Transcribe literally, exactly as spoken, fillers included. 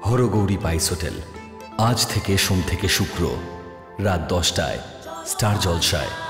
হরগৌরী পাইস হোটেল, আজ থেকে সোম থেকে শুক্র রাত দশটায় স্টার জলসায়।